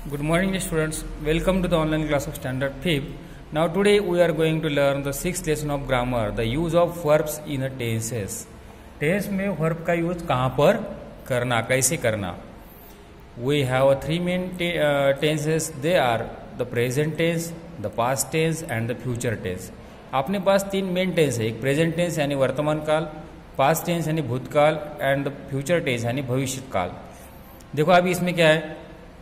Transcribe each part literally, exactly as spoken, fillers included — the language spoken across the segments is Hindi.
Good morning students, welcome to the online class of standard fifth. Now today we are going to learn the sixth lesson of grammar, the use of verbs in a tenses. Tense में verb का use कहाँ पर करना, कैसे करना. We have three main uh, tenses, they are the present tense, the past tense and the future tense. अपने पास तीन मेन टेंस है, एक प्रेजेंट टेंस यानी वर्तमान काल, पास्ट टेंस यानी भूतकाल एंड द फ्यूचर टेंस यानी भविष्य काल. देखो अभी इसमें क्या है,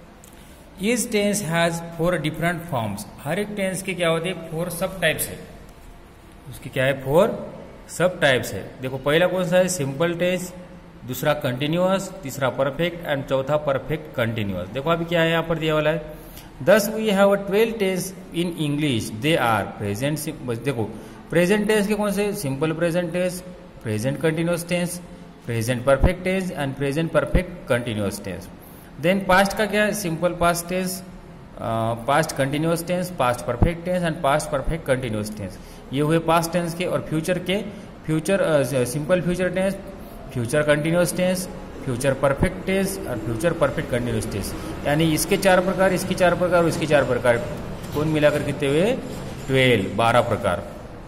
each tense has four different forms. हर एक टेंस के क्या होते हैं, फोर सब टाइप्स है. उसकी क्या है, फोर सब टाइप्स है. देखो पहला कौन सा है, सिंपल टेंस, दूसरा कंटिन्यूअस, तीसरा परफेक्ट एंड चौथा परफेक्ट कंटिन्यूअस. देखो अभी क्या है यहाँ पर दिया वाला है, thus we have twelve tense in English, they are present. देखो प्रेजेंट टेंस के कौन से, simple present tense, present continuous tense, present perfect tense and present perfect continuous tense. Then past का क्या है, simple past tense, past continuous tense, past perfect tense and past perfect continuous tense. ये हुए पास्ट टेंस के. और फ्यूचर के, future simple future tense, future continuous tense, future perfect tense और फ्यूचर परफेक्ट कंटिन्यूअस टेंस. यानी इसके चार प्रकार, इसकी चार प्रकार और इसके चार प्रकार, कौन मिलाकर कितने हुए, ट्वेल्व, बारह प्रकार.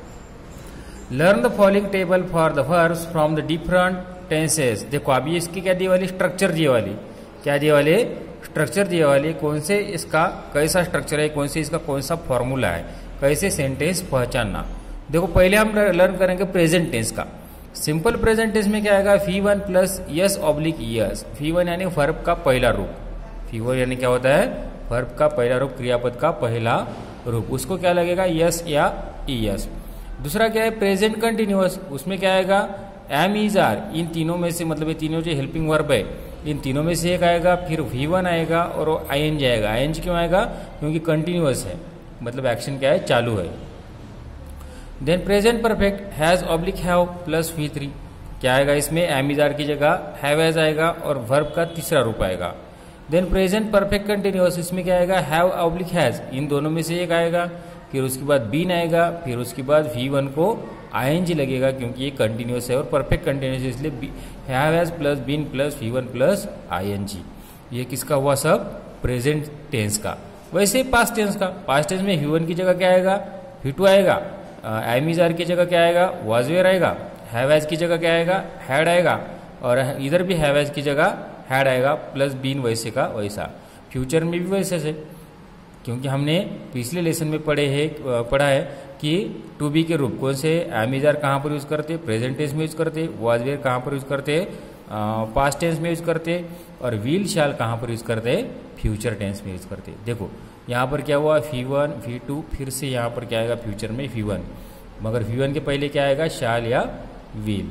Learn the following table for the verbs from the different tenses. देखो अभी इसकी क्या दिए वाली, स्ट्रक्चर दिए वाली, क्या दिए वाले, स्ट्रक्चर दिए वाले, कौन से इसका कैसा स्ट्रक्चर है, कौन से इसका कौन सा फॉर्मूला है, कैसे सेंटेंस पहचानना. देखो पहले हम लर्न करेंगे प्रेजेंट टेंस का. सिंपल प्रेजेंट टेंस में क्या आएगा, V one plus S oblique ES. V one यानी वर्ब का पहला रूप, फी वन यानी क्या होता है, वर्ब का पहला रूप, क्रियापद का पहला रूप, उसको क्या लगेगा, यस या ईएस. दूसरा क्या है, प्रेजेंट कंटिन्यूअस, उसमें क्या आएगा, एम इज आर. इन तीनों में से, मतलब ये तीनों जो हेल्पिंग वर्ब है, इन तीनों में से एक आएगा, फिर वी वन आएगा और आई एन जी आएगा. आई एन जी क्यों आएगा, क्योंकि कंटिन्यूअस है, मतलब एक्शन क्या है, चालू है. Then present perfect has oblique have plus V three. क्या आएगा इसमें, एम इज आर की जगह हैव एज आएगा और वर्ब का तीसरा रूप आएगा. देन प्रेजेंट परफेक्ट कंटिन्यूअस, इसमें क्या आएगा, हैव ऑब्लिक हैज, इन दोनों में से एक आएगा, फिर उसके बाद बीन आएगा, फिर उसके बाद वी वन को आई एन जी लगेगा क्योंकि ये कंटिन्यूअस है और परफेक्ट कंटिन्यूअस है, इसलिए have has plus been plus V one plus I N G. ये किसका हुआ, सब प्रेजेंट टेंस का. वैसे पास्ट टेंस का, पास्ट टेंस में वी वन की जगह क्या आएगा, वी टू आएगा, एम इज आर की जगह क्या आएगा, वाज वेयर आएगा, हैव हैज की जगह क्या आएगा, हैड आएगा, और इधर भी हैव हैज की जगह हैड आएगा, प्लस बीन वैसे का वैसा. फ्यूचर में भी वैसे से, क्योंकि हमने पिछले लेसन में पढ़े है पढ़ा है कि टू बी के रूप कौन से, एम इज आर कहाँ पर यूज करते, प्रेजेंट टेंस में यूज करते, वाज वेयर कहाँ पर यूज करते, पास्ट टेंस में यूज करते, और विल शैल कहाँ पर यूज करते, फ्यूचर टेंस में यूज करते. देखो यहाँ पर क्या हुआ, वी वन वी टू, फिर से यहाँ पर क्या आएगा, फ्यूचर में वी वन, मगर वी वन के पहले क्या आएगा, शाल या विल.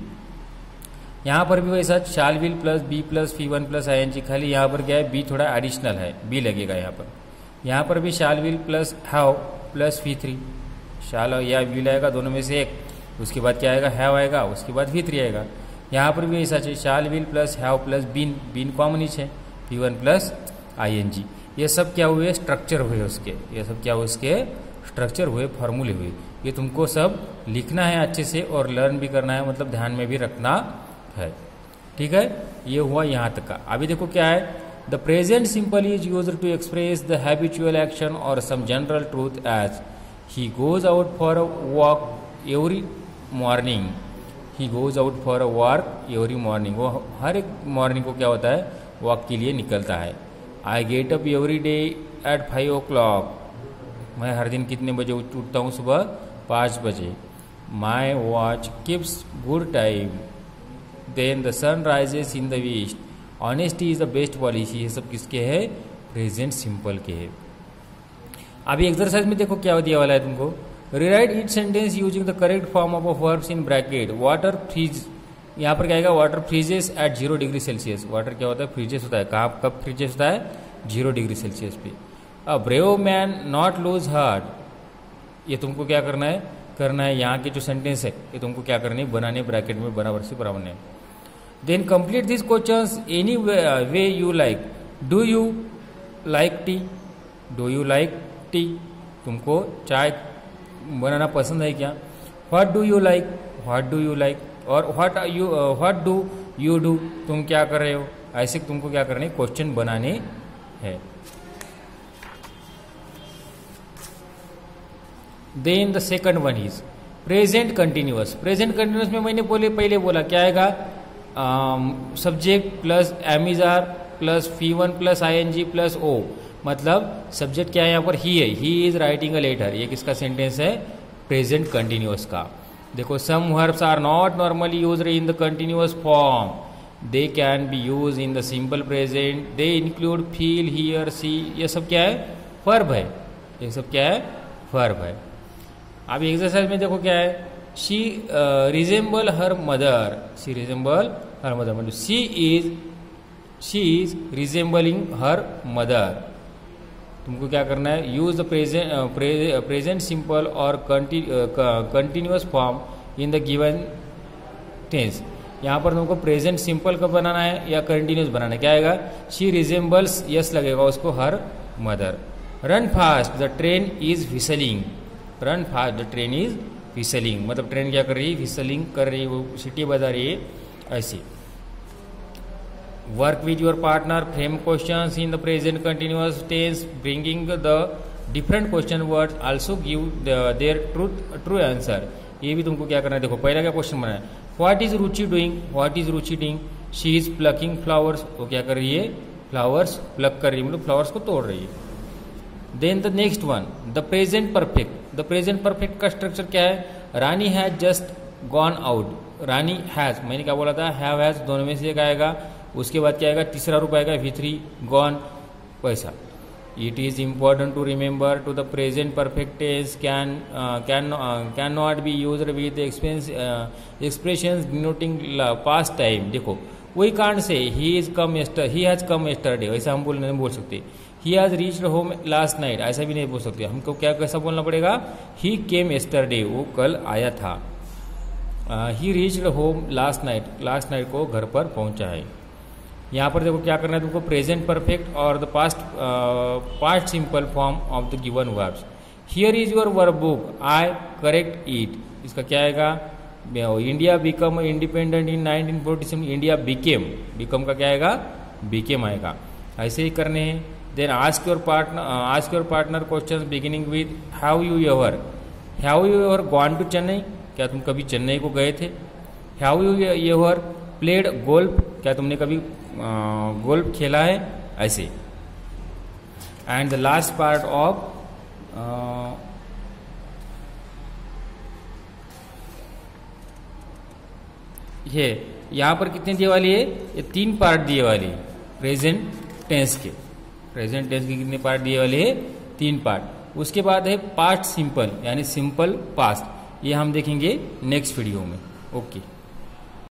यहाँ पर भी वैसा shall will plus be plus V one plus I N G, खाली यहाँ पर क्या है, बी थोड़ा एडिशनल है, बी लगेगा यहाँ पर. यहाँ पर भी shall will plus have plus V three, shall या विल आएगा, दोनों में से एक, उसके बाद क्या आएगा, हैव आएगा, उसके बाद वी थ्री आएगा. यहाँ पर भी ऐसा है, shall will plus have plus been, been common ही है, V one plus I N G. ये सब क्या हुए, स्ट्रक्चर हुए उसके, ये सब क्या हुए, उसके स्ट्रक्चर हुए, फॉर्मूले हुए. ये तुमको सब लिखना है अच्छे से और लर्न भी करना है, मतलब ध्यान में भी रखना है. ठीक है, ये हुआ यहाँ तक का. अभी देखो क्या है, the present simple is used to express the habitual action और some general truth as he goes out for a walk every morning. He goes out for a walk every morning, वो हर एक मॉर्निंग को क्या होता है, वॉक के लिए निकलता है. I get up every day at five o'clock. मैं हर दिन कितने बजे उठता हूँ, सुबह पाँच बजे. My watch keeps good time. Then the sun rises in the east. Honesty is the best policy. ये सब किसके है, प्रेजेंट सिंपल के है. अभी एक्सरसाइज में देखो क्या दिया वाला है तुमको, rewrite each sentence using the correct form of verbs in bracket. Water freeze, यहाँ पर क्या आएगा, water freezes at zero degree Celsius. Water क्या होता है, फ्रीजेस होता है, कहाँ कब फ्रीजेस होता है, जीरो डिग्री सेल्सियस पे. A brave man not lose heart. ये तुमको क्या करना है, करना है यहाँ के जो सेंटेंस है ये तुमको क्या करनी है, बनाने, ब्रैकेट में बराबर से बराबर है. Then complete this questions any way you like. Do you like tea, do you like tea, तुमको चाय बनाना पसंद है क्या. What do you like, what do you like, और what you what do you do, तुम क्या कर रहे हो. ऐसे तुमको क्या करने, क्वेश्चन बनाने हैं. Then the second one is present continuous. Present continuous में मैंने बोले पहले बोला क्या आएगा, subject plus am is are plus V one plus I N G plus O, मतलब सब्जेक्ट क्या है यहाँ पर, ही है, he is writing a letter. ये किसका सेंटेंस है, प्रेजेंट कंटिन्यूअस का। देखो some verbs are not normally used in the continuous form, they can be use in the simple present, they include feel, hear, see, ये सब क्या है, वर्ब है, ये सब क्या है, वर्ब है। अब एक्सरसाइज में देखो क्या है, she resemble her mother, she resemble her mother, मतलब she is she is resembling her mother. तुमको क्या करना है, use the present present simple और continuous form in the given tense. यहाँ पर तुमको प्रेजेंट सिंपल का बनाना है या कंटिन्यूस बनाना है, क्या आएगा, शी रिजेंबल्स, यस लगेगा उसको, her mother. Run fast the train is whistling, run fast the train is whistling, मतलब ट्रेन क्या कर रही है, व्हिसलिंग कर रही है, वो सीटी बजा रही है, ऐसी। Work with your partner, frame questions in the present continuous tense, bringing the different question words, also give their truth true answer. ये भी तुमको क्या करना है, देखो पहला क्या क्वेश्चन बना है, what is Ruchi doing, what is Ruchi doing, she is plucking flowers, वो क्या कर रही है, फ्लावर्स प्लक कर रही है, मतलब फ्लावर्स को तोड़ रही है। Then the next one, the present perfect, the present perfect का स्ट्रक्चर क्या है, Rani has just gone out, Rani has, मैंने क्या बोला था, हैव हैज, दोनों में से एक आएगा, उसके बाद क्या आएगा, तीसरा रूप आएगा वी थ्री, गॉन, वैसा। It is important to remember to the present perfect tense can can can not be used with expressions denoting past time. देखो वही कांड से he is come yester, he has come yesterday, वैसा हम बोल नहीं बोल सकते, he has reached home last night, ऐसा भी नहीं बोल सकते, हमको क्या कैसा बोलना पड़ेगा, ही केम यस्टरडे, वो कल आया था। He reached home last night, last night को घर पर पहुंचा है। यहाँ पर देखो क्या करना है तुमको, प्रेजेंट परफेक्ट और the past past simple form of the given verbs. Here is your verb book, I correct it, इसका क्या आएगा, India become independent in nineteen forty seven, India became, become का क्या आएगा, बिकेम आएगा, ऐसे ही करने हैं। Then ask your partner, ask your partner questions beginning with have you ever, have you ever gone to Chennai, क्या तुम कभी चेन्नई को गए थे, have you ever played golf, क्या तुमने कभी गोल्फ खेला है, ऐसे। And the last part of ये यहाँ पर कितने दिए वाली है, ये तीन पार्ट दिए वाली है प्रेजेंट टेंस के, प्रेजेंट टेंस के कितने पार्ट दिए वाले है, तीन पार्ट। उसके बाद है पास्ट सिंपल यानी सिंपल पास्ट, ये हम देखेंगे नेक्स्ट वीडियो में। ओके।